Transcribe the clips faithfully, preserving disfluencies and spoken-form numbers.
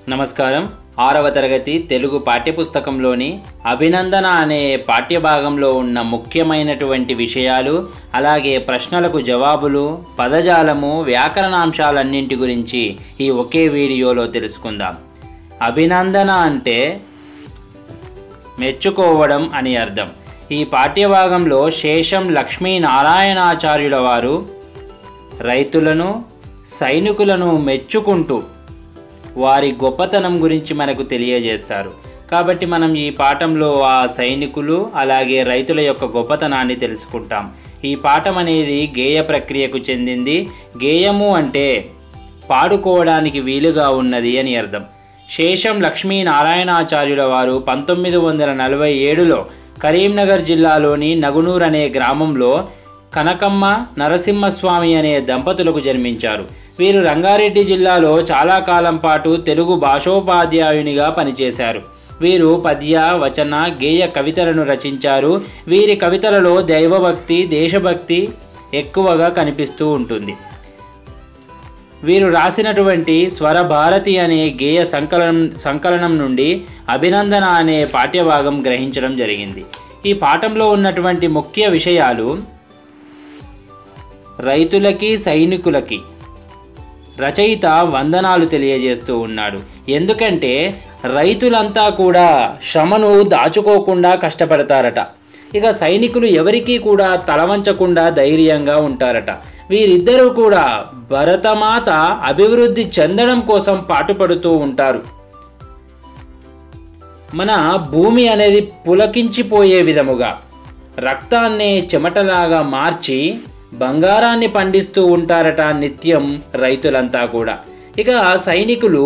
నమస్కారం. ఆరవ తరగతి తెలుగు పాఠ్యపుస్తకంలోని అభినందన అనే పాఠ్యభాగంలో ఉన్న ముఖ్యమైనటువంటి విషయాలు, అలాగే ప్రశ్నలకు జవాబులు, పదజాలము, వ్యాకరణాంశాలన్నింటి గురించి ఈ ఒకే వీడియోలో తెలుసుకుందాం. అభినందన అంటే మెచ్చుకోవడం అని అర్థం. ఈ పాఠ్యభాగంలో శేషం లక్ష్మీనారాయణాచార్యుల వారు రైతులను, సైనికులను మెచ్చుకుంటూ వారి గొప్పతనం గురించి మనకు తెలియజేస్తారు. కాబట్టి మనం ఈ పాఠంలో ఆ సైనికులు అలాగే రైతుల యొక్క గొప్పతనాన్ని తెలుసుకుంటాం. ఈ పాఠం అనేది గేయ ప్రక్రియకు చెందింది. గేయము అంటే పాడుకోవడానికి వీలుగా ఉన్నది అని అర్థం. శేషం లక్ష్మీనారాయణాచార్యుల వారు పంతొమ్మిది వందల నలభై ఏడులో కరీంనగర్ జిల్లాలోని నగునూర్ అనే గ్రామంలో కనకమ్మ నరసింహస్వామి అనే దంపతులకు జన్మించారు. వీరు రంగారెడ్డి జిల్లాలో చాలా కాలం పాటు తెలుగు భాషోపాధ్యాయునిగా పనిచేశారు. వీరు పద్య, వచన, గేయ కవితలను రచించారు. వీరి కవితలలో దైవభక్తి, దేశభక్తి ఎక్కువగా కనిపిస్తూ ఉంటుంది. వీరు రాసినటువంటి స్వరభారతి అనే గేయ సంకలనం సంకలనం నుండి అభినందన అనే పాఠ్యభాగం గ్రహించడం జరిగింది. ఈ పాఠంలో ఉన్నటువంటి ముఖ్య విషయాలు రైతులకి, సైనికులకి రచయిత వందనాలు తెలియజేస్తూ ఉన్నాడు. ఎందుకంటే రైతులంతా కూడా శ్రమను దాచుకోకుండా కష్టపడతారట. ఇక సైనికులు ఎవరికీ కూడా తలవంచకుండా ధైర్యంగా ఉంటారట. వీరిద్దరూ కూడా భరతమాత అభివృద్ధి చెందడం కోసం పాటుపడుతూ ఉంటారు. మన భూమి అనేది పులకించిపోయే విధముగా రక్తాన్ని చెమటలాగా మార్చి బంగారాన్ని పండిస్తూ ఉంటారట నిత్యం రైతులంతా కూడా. ఇక సైనికులు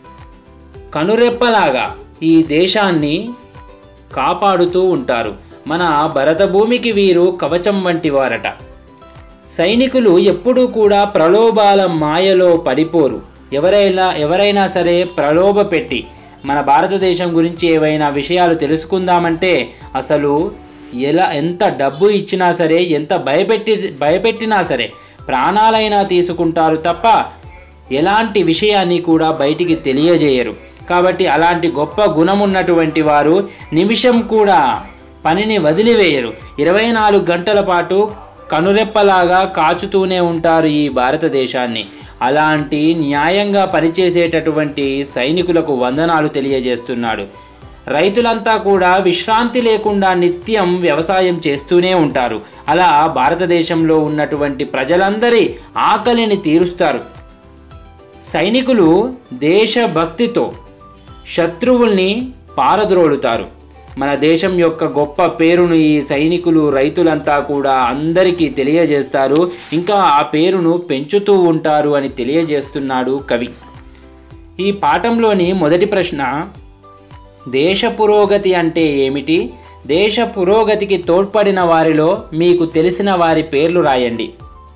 కనురెప్పలాగా ఈ దేశాన్ని కాపాడుతూ ఉంటారు. మన భరత భూమికి వీరు కవచం వంటి వారట. సైనికులు ఎప్పుడూ కూడా ప్రలోభాల మాయలో పడిపోరు. ఎవరైనా ఎవరైనా సరే ప్రలోభ పెట్టి మన భారతదేశం గురించి ఏవైనా విషయాలు తెలుసుకుందామంటే అసలు ఎలా ఎంత డబ్బు ఇచ్చినా సరే, ఎంత భయపెట్టి భయపెట్టినా సరే ప్రాణాలైనా తీసుకుంటారు తప్ప ఎలాంటి విషయాన్ని కూడా బయటికి తెలియజేయరు. కాబట్టి అలాంటి గొప్ప గుణం ఉన్నటువంటి వారు నిమిషం కూడా పనిని వదిలివేయరు. ఇరవై నాలుగు గంటల పాటు కనురెప్పలాగా కాచుతూనే ఉంటారు ఈ భారతదేశాన్ని. అలాంటి న్యాయంగా పనిచేసేటటువంటి సైనికులకు వందనాలు తెలియజేస్తున్నాడు. రైతులంతా కూడా విశ్రాంతి లేకుండా నిత్యం వ్యవసాయం చేస్తూనే ఉంటారు. అలా భారతదేశంలో ఉన్నటువంటి ప్రజలందరి ఆకలిని తీరుస్తారు. సైనికులు దేశభక్తితో శత్రువుల్ని పారద్రోలుతారు. మన దేశం యొక్క గొప్ప పేరును ఈ సైనికులు, రైతులంతా కూడా అందరికీ తెలియజేస్తారు. ఇంకా ఆ పేరును పెంచుతూ ఉంటారు అని తెలియజేస్తున్నాడు కవి. ఈ పాఠంలోని మొదటి ప్రశ్న, దేశ పురోగతి అంటే ఏమిటి? దేశ పురోగతికి తోడ్పడిన వారిలో మీకు తెలిసిన వారి పేర్లు రాయండి.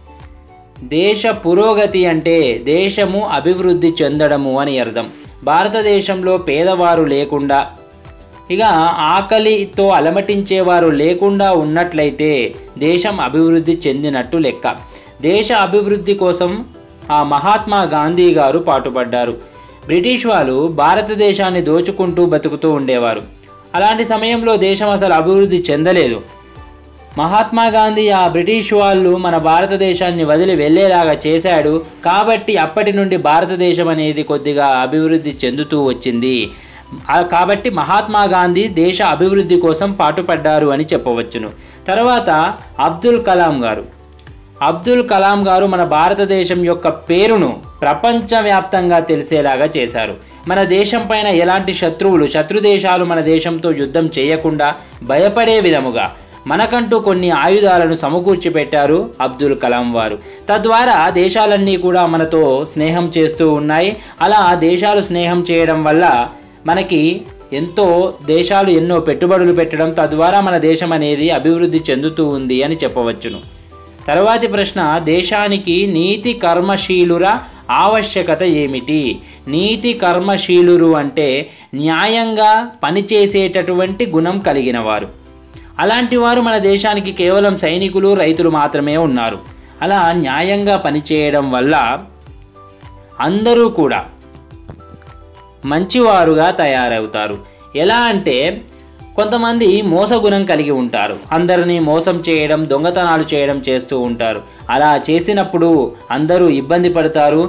దేశ పురోగతి అంటే దేశము అభివృద్ధి చెందడము అని అర్థం. భారతదేశంలో పేదవారు లేకుండా, ఇక ఆకలితో అలమటించేవారు లేకుండా ఉన్నట్లయితే దేశం అభివృద్ధి చెందినట్టు లెక్క. దేశ అభివృద్ధి కోసం ఆ మహాత్మా గాంధీ గారు పాటుపడ్డారు. బ్రిటిష్ వాళ్ళు భారతదేశాన్ని దోచుకుంటూ బతుకుతూ ఉండేవారు. అలాంటి సమయంలో దేశం అసలు అభివృద్ధి చెందలేదు. మహాత్మా గాంధీ ఆ బ్రిటిష్ వాళ్ళు మన భారతదేశాన్ని వదిలి వెళ్ళేలాగా చేశాడు. కాబట్టి అప్పటి నుండి భారతదేశం అనేది కొద్దిగా అభివృద్ధి చెందుతూ వచ్చింది. కాబట్టి మహాత్మా గాంధీ దేశ అభివృద్ధి కోసం పాటుపడ్డారు అని చెప్పవచ్చును. తర్వాత అబ్దుల్ కలాం గారు అబ్దుల్ కలాం గారు మన భారతదేశం యొక్క పేరును ప్రపంచవ్యాప్తంగా తెలిసేలాగా చేశారు. మన దేశం పైన ఎలాంటి శత్రువులు, శత్రు దేశాలు మన దేశంతో యుద్ధం చేయకుండా భయపడే విధముగా మనకంటూ కొన్ని ఆయుధాలను సమకూర్చి పెట్టారు అబ్దుల్ కలాం వారు. తద్వారా దేశాలన్నీ కూడా మనతో స్నేహం చేస్తూ ఉన్నాయి. అలా దేశాలు స్నేహం చేయడం వల్ల మనకి ఎంతో దేశాలు ఎన్నో పెట్టుబడులు పెట్టడం, తద్వారా మన దేశం అనేది అభివృద్ధి చెందుతూ ఉంది అని చెప్పవచ్చును. తరువాతి ప్రశ్న, దేశానికి నీతి కర్మశీలుర ఆవశ్యకత ఏమిటి? నీతి కర్మశీలురు అంటే న్యాయంగా పనిచేసేటటువంటి గుణం కలిగిన వారు. అలాంటి వారు మన దేశానికి కేవలం సైనికులు, రైతులు మాత్రమే ఉన్నారు. అలా న్యాయంగా పనిచేయడం వల్ల అందరూ కూడా మంచివారుగా తయారవుతారు. ఎలా అంటే కొంతమంది మోసగుణం కలిగి ఉంటారు. అందరినీ మోసం చేయడం, దొంగతనాలు చేయడం చేస్తూ ఉంటారు. అలా చేసినప్పుడు అందరూ ఇబ్బంది పడతారు.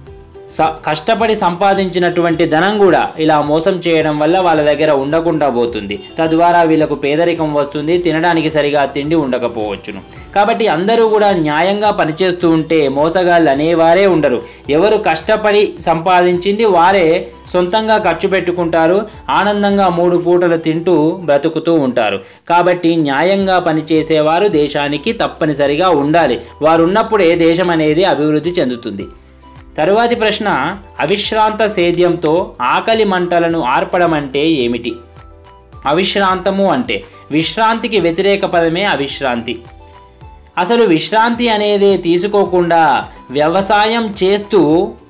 స కష్టపడి సంపాదించినటువంటి ధనం కూడా ఇలా మోసం చేయడం వల్ల వాళ్ళ దగ్గర ఉండకుండా పోతుంది. తద్వారా వీళ్ళకు పేదరికం వస్తుంది, తినడానికి సరిగా తిండి ఉండకపోవచ్చును. కాబట్టి అందరూ కూడా న్యాయంగా పనిచేస్తూ ఉంటే మోసగాళ్ళు అనేవారే ఉండరు. ఎవరు కష్టపడి సంపాదించింది వారే సొంతంగా ఖర్చు పెట్టుకుంటారు, ఆనందంగా మూడు పూటలు తింటూ బ్రతుకుతూ ఉంటారు. కాబట్టి న్యాయంగా పనిచేసేవారు దేశానికి తప్పనిసరిగా ఉండాలి. వారు ఉన్నప్పుడే దేశం అనేది అభివృద్ధి చెందుతుంది. తరువాతి ప్రశ్న, అవిశ్రాంత సేద్యంతో ఆకలి మంటలను ఆర్పడం అంటే ఏమిటి? అవిశ్రాంతము అంటే విశ్రాంతికి వ్యతిరేక పదమే అవిశ్రాంతి. అసలు విశ్రాంతి అనేది తీసుకోకుండా వ్యవసాయం చేస్తూ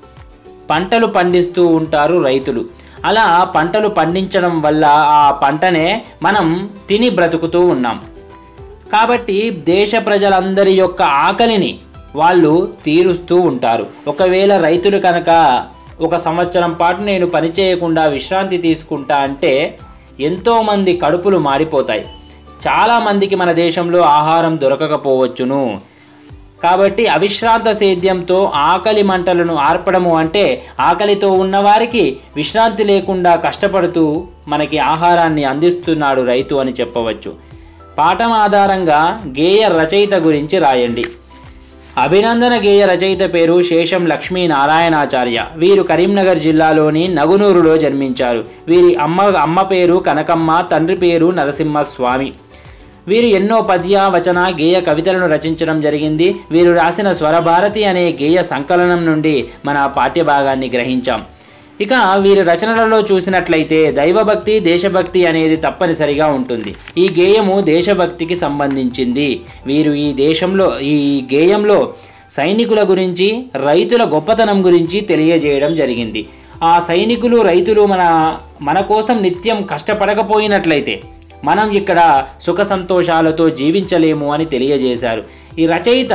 పంటలు పండిస్తూ ఉంటారు రైతులు. అలా పంటలు పండించడం వల్ల ఆ పంటనే మనం తిని బ్రతుకుతూ ఉన్నాం. కాబట్టి దేశ ప్రజలందరి యొక్క ఆకలిని వాళ్ళు తీరుస్తూ ఉంటారు. ఒకవేళ రైతులు కనుక ఒక సంవత్సరం పాటు నేను పని చేయకుండా విశ్రాంతి తీసుకుంటా అంటే ఎంతోమంది కడుపులు మాడిపోతాయి. చాలామందికి మన దేశంలో ఆహారం దొరకకపోవచ్చును. కాబట్టి అవిశ్రాంత సేద్యంతో ఆకలి మంటలను ఆర్పడము అంటే ఆకలితో ఉన్నవారికి విశ్రాంతి లేకుండా కష్టపడుతూ మనకి ఆహారాన్ని అందిస్తున్నాడు రైతు అని చెప్పవచ్చు. పాఠం ఆధారంగా గేయ రచయిత గురించి రాయండి. అభినందన గేయ రచయిత పేరు శేషం లక్ష్మీ నారాయణాచార్య. వీరు కరీంనగర్ జిల్లాలోని నగునూరులో జన్మించారు. వీరి అమ్మ అమ్మ పేరు కనకమ్మ, తండ్రి పేరు నరసింహస్వామి. వీరు ఎన్నో పద్య, వచన, గేయ కవితలను రచించడం జరిగింది. వీరు రాసిన స్వరభారతి అనే గేయ సంకలనం నుండి మన పాఠ్యభాగాన్ని గ్రహించాం. ఇక వీరి రచనలలో చూసినట్లయితే దైవభక్తి, దేశభక్తి అనేది తప్పనిసరిగా ఉంటుంది. ఈ గేయము దేశభక్తికి సంబంధించింది. వీరు ఈ దేశంలో ఈ గేయంలో సైనికుల గురించి, రైతుల గొప్పతనం గురించి తెలియజేయడం జరిగింది. ఆ సైనికులు, రైతులు మన మన కోసం నిత్యం కష్టపడకపోయినట్లయితే మనం ఇక్కడ సుఖ సంతోషాలతో జీవించలేము అని తెలియజేశారు. ఈ రచయిత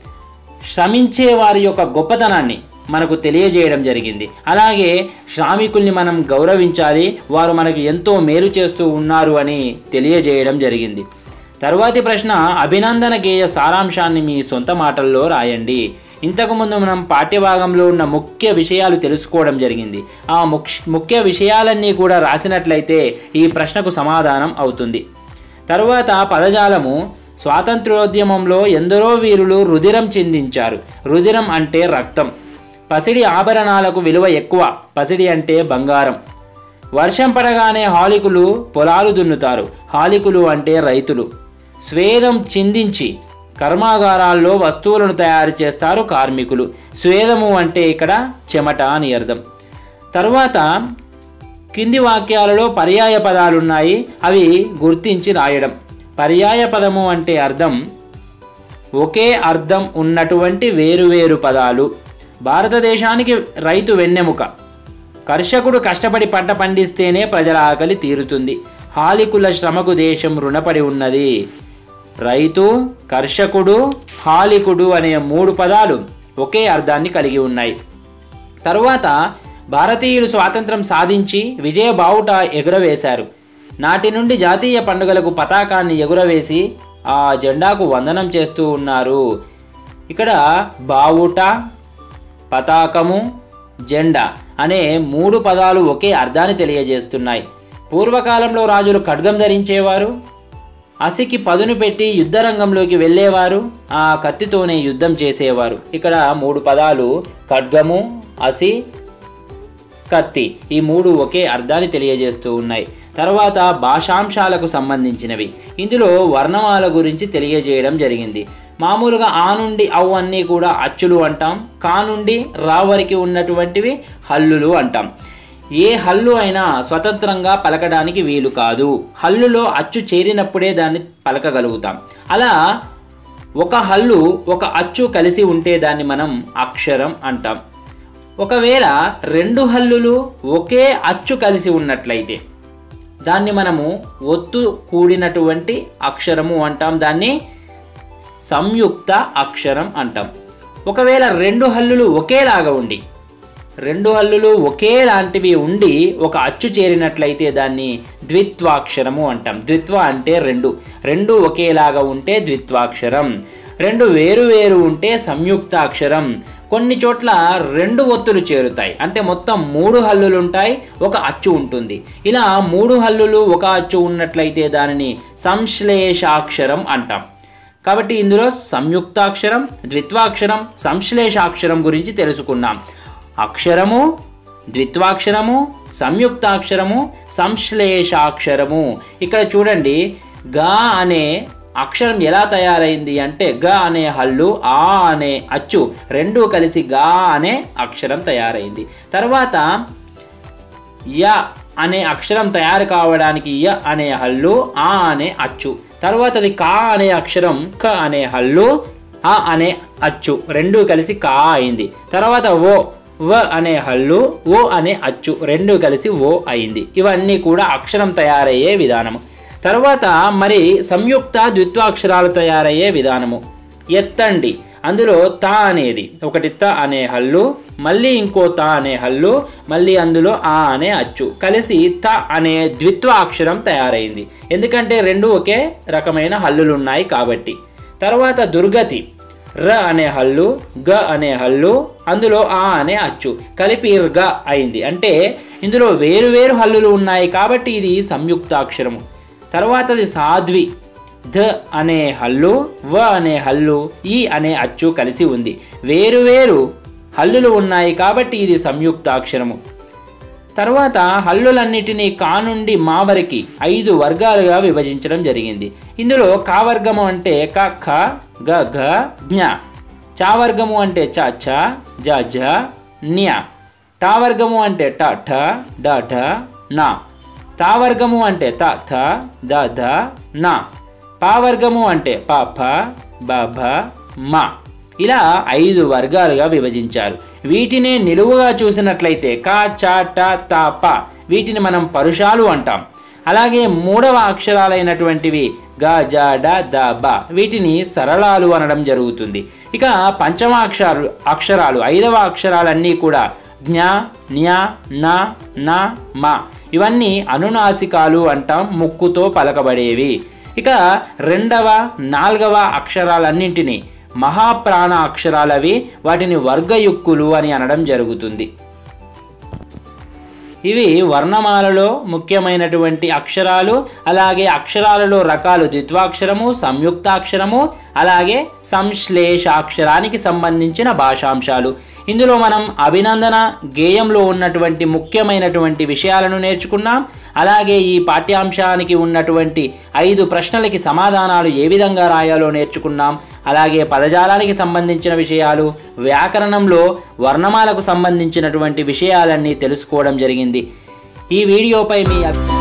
శ్రమించే వారి యొక్క గొప్పతనాన్ని మనకు తెలియజేయడం జరిగింది. అలాగే శ్రామికుల్ని మనం గౌరవించాలి, వారు మనకు ఎంతో మేలు చేస్తూ ఉన్నారు అని తెలియజేయడం జరిగింది. తరువాతి ప్రశ్న, అభినందన గేయ సారాంశాన్ని మీ సొంత మాటల్లో రాయండి. ఇంతకుముందు మనం పాఠ్యభాగంలో ఉన్న ముఖ్య విషయాలు తెలుసుకోవడం జరిగింది. ఆ ముఖ్య విషయాలన్నీ కూడా రాసినట్లయితే ఈ ప్రశ్నకు సమాధానం అవుతుంది. తరువాత పదజాలము, స్వాతంత్ర్యోద్యమంలో ఎందరో వీరులు రుధిరం చిందించారు. రుధిరం అంటే రక్తం. పసిడి ఆభరణాలకు విలువ ఎక్కువ. పసిడి అంటే బంగారం. వర్షం పడగానే హాలికులు పొలాలు దున్నుతారు. హాలికులు అంటే రైతులు. స్వేదం చిందించి కర్మాగారాల్లో వస్తువులను తయారు చేస్తారు కార్మికులు. స్వేదము అంటే ఇక్కడ చెమట అని అర్థం. తరువాత కింది వాక్యాలలో పర్యాయ పదాలున్నాయి, అవి గుర్తించి రాయడం. పర్యాయ పదము అంటే అర్థం ఒకే అర్థం ఉన్నటువంటి వేరువేరు పదాలు. భారతదేశానికి రైతు వెన్నెముక. కర్షకుడు కష్టపడి పంట పండిస్తేనే ప్రజల ఆకలి తీరుతుంది. హాలికుల శ్రమకు దేశం రుణపడి ఉన్నది. రైతు, కర్షకుడు, హాలికుడు అనే మూడు పదాలు ఒకే అర్థాన్ని కలిగి ఉన్నాయి. తరువాత భారతీయులు స్వాతంత్రం సాధించి విజయ బావుట ఎగురవేశారు. నాటి నుండి జాతీయ పండుగలకు పతాకాన్ని ఎగురవేసి ఆ జెండాకు వందనం చేస్తూ ఉన్నారు. ఇక్కడ బావుట, పతాకము, జెండా అనే మూడు పదాలు ఒకే అర్థాన్ని తెలియజేస్తున్నాయి. పూర్వకాలంలో రాజులు ఖడ్గం ధరించేవారు. అసికి పదును పెట్టి యుద్ధరంగంలోకి వెళ్ళేవారు. ఆ కత్తితోనే యుద్ధం చేసేవారు. ఇక్కడ మూడు పదాలు ఖడ్గము, అసి, కత్తి, ఈ మూడు ఒకే అర్థాన్ని తెలియజేస్తూ ఉన్నాయి. తర్వాత భాషాంశాలకు సంబంధించినవి. ఇందులో వర్ణమాల గురించి తెలియజేయడం జరిగింది. మామూలుగా ఆ నుండి అవు అన్నీ కూడా అచ్చులు అంటాం. కా నుండి రా వరకు ఉన్నటువంటివి హల్లులు అంటాం. ఏ హల్లు అయినా స్వతంత్రంగా పలకడానికి వీలు కాదు. హల్లులో అచ్చు చేరినప్పుడే దాన్ని పలకగలుగుతాం. అలా ఒక హల్లు, ఒక అచ్చు కలిసి ఉంటే దాన్ని మనం అక్షరం అంటాం. ఒకవేళ రెండు హల్లులు ఒకే అచ్చు కలిసి ఉన్నట్లయితే దాన్ని మనము ఒత్తు కూడినటువంటి అక్షరము అంటాం. దాన్ని సంయుక్త అక్షరం అంటాం. ఒకవేళ రెండు హల్లులు ఒకేలాగా ఉండి రెండు హల్లులు ఒకేలాంటివి ఉండి ఒక అచ్చు చేరినట్లయితే దాన్ని ద్విత్వాక్షరము అంటాం. ద్విత్వ అంటే రెండు, రెండు ఒకేలాగా ఉంటే ద్విత్వాక్షరం. రెండు వేరు వేరు ఉంటే సంయుక్తాక్షరం. కొన్ని చోట్ల రెండు ఒత్తులు చేరుతాయి, అంటే మొత్తం మూడు హల్లులు ఉంటాయి, ఒక అచ్చు ఉంటుంది. ఇలా మూడు హల్లులు ఒక అచ్చు ఉన్నట్లయితే దానిని సంశ్లేషాక్షరం అంటాం. కాబట్టి ఇందులో సంయుక్తాక్షరం, ద్విత్వాక్షరం, సంశ్లేషాక్షరం గురించి తెలుసుకున్నాం. అక్షరము, ద్విత్వాక్షరము, సంయుక్తాక్షరము, సంశ్లేషాక్షరము. ఇక్కడ చూడండి, గా అనే అక్షరం ఎలా తయారైంది అంటే గ అనే హల్లు, ఆ అనే అచ్చు రెండు కలిసి గా అనే అక్షరం తయారైంది. తర్వాత య అనే అక్షరం తయారు కావడానికి య అనే హల్లు, ఆ అనే అచ్చు. తర్వాత అది కా అనే అక్షరం, క అనే హల్లు, ఆ అనే అచ్చు రెండు కలిసి కా అయింది. తర్వాత ఓ, వ అనే హల్లు, ఓ అనే అచ్చు రెండు కలిసి ఓ అయింది. ఇవన్నీ కూడా అక్షరం తయారయ్యే విధానము. తర్వాత మరి సంయుక్త ద్విత్వాక్షరాలు తయారయ్యే విధానము. ఎత్తండి, అందులో త అనేది ఒకటి త అనే హల్లు, మళ్ళీ ఇంకో త అనే హల్లు, మళ్ళీ అందులో ఆ అనే అచ్చు కలిసి త అనే ద్విత్వాక్షరం తయారైంది. ఎందుకంటే రెండు ఒకే రకమైన హల్లులు ఉన్నాయి కాబట్టి. తర్వాత దుర్గతి, ర అనే హల్లు, గ అనే హల్లు, అందులో ఆ అనే అచ్చు కలిపి ర్గ అయింది. అంటే ఇందులో వేరు వేరు హల్లులు ఉన్నాయి కాబట్టి ఇది సంయుక్తాక్షరము. తర్వాతది సాధ్వి, ధ అనే హల్లు, వ అనే హల్లు, ఈ అనే అచ్చు కలిసి ఉంది. వేరు వేరు హల్లులు ఉన్నాయి కాబట్టి ఇది సంయుక్తాక్షరము. తర్వాత హల్లులన్నిటినీ కా నుండి మా వరకు ఐదు వర్గాలుగా విభజించడం జరిగింది. ఇందులో కా వర్గము అంటే క, ఖ, గ, ఘ, జ్ఞ. చా వర్గము అంటే చ, ఛ, జ, ఝ, న్య. టా వర్గము అంటే ట, ఠ, డ, ఢ, న. తా వర్గము అంటే త, థ, ద, ధ, న. పా వర్గము అంటే ప, ఫ, బ, భ, మ. ఇలా ఐదు వర్గాలుగా విభజించారు. వీటినే నిలువుగా చూసినట్లయితే క, చ, ట, త, ప, వీటిని మనం పరుషాలు అంటాం. అలాగే మూడవ అక్షరాలైనటువంటివి గ, జ, డ, ద, బ, వీటిని సరళాలు అనడం జరుగుతుంది. ఇక పంచమ అక్షరాలు అక్షరాలు ఐదవ అక్షరాలన్నీ కూడా జ్ఞ, న్య, న, న, మ. ఇవన్నీ అనునాసికాలు అంటాం, ముక్కుతో పలకబడేవి. ఇక రెండవ నాలుగవ అక్షరాలన్నింటినీ మహాప్రాణ అక్షరాలవి, వాటిని వర్గయుక్కులు అని అనడం జరుగుతుంది. ఇవి వర్ణమాలలో ముఖ్యమైనటువంటి అక్షరాలు. అలాగే అక్షరాలలో రకాలు ద్విత్వాక్షరము, సంయుక్తాక్షరము, అలాగే సంశ్లేషాక్షరానికి సంబంధించిన భాషాంశాలు. ఇందులో మనం అభినందన గేయంలో ఉన్నటువంటి ముఖ్యమైనటువంటి విషయాలను నేర్చుకున్నాం. అలాగే ఈ పాఠ్యాంశానికి ఉన్నటువంటి ఐదు ప్రశ్నలకి సమాధానాలు ఏ విధంగా రాయాలో నేర్చుకున్నాం. అలాగే పదజాలానికి సంబంధించిన విషయాలు, వ్యాకరణంలో వర్ణమాలకు సంబంధించినటువంటి విషయాలన్నీ తెలుసుకోవడం జరిగింది. ఈ వీడియోపై మీ